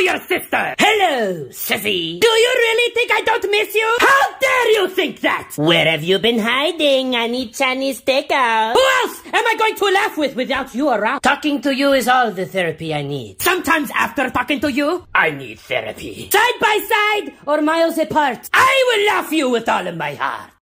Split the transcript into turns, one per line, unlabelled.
your sister. Hello, sissy. Do you really think I don't miss you? How dare you think that? Where have you been hiding? I need Chinese takeout. Who else am I going to laugh with without you around? Talking to you is all the therapy I need. Sometimes after talking to you, I need therapy. Side by side or miles apart, I will love you with all of my heart.